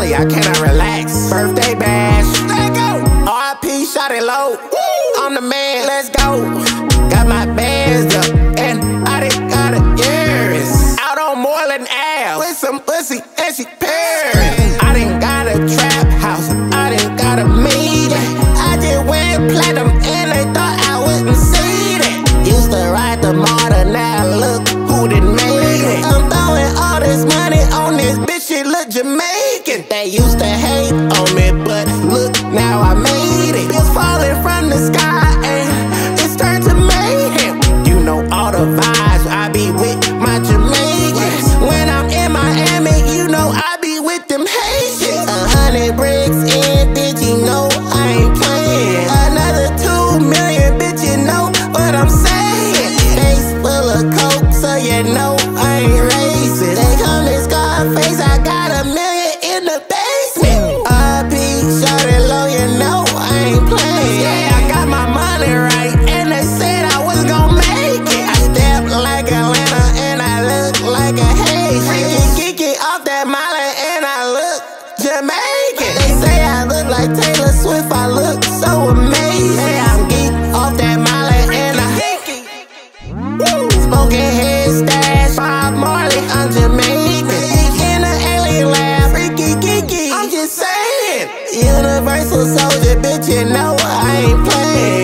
Molly, I cannot relax. Birthday bash, let go. RIP, shot it low. I'm the man, let's go. Got my bands up, and I done got it, yes. Out on Moreland Ave, with some pussy, and she pairing. I done got a trap house, I done got a meeting. I just went platinum, and they thought I wouldn't see that. Used to ride the MARTA, now look who done made it. I'm throwing all this money on this bitch, she look Jamaican. They used to hate on me, but look, now I made it. It's falling from the sky, and it's turned to mayhem. You know all the vibes, I be with my Jamaicans. When I'm in Miami, you know I be with them Haitians. 100 bricks in, bitch, you know I ain't playing. Another 2 million, bitch, you know what I'm saying. Face full of coke, so you know I ain't racist. They call me Scarface, I got $1 million in the basement. RIP, shot it low, you know I ain't playing. Yeah, I got my money right, and they said I was gon' make it. I step like Atlanta, and I look like a Haitian. Kiki off that Molly, and I look Jamaican. They say I look like Taylor Swift, I look so amazing. Hey, I'm geek off that Molly, and I smoking head stash, Bob Marley, I'm Jamaican. In the alien lab, freaky geeky, I'm just saying. Universal soldier, bitch, you know I ain't playing.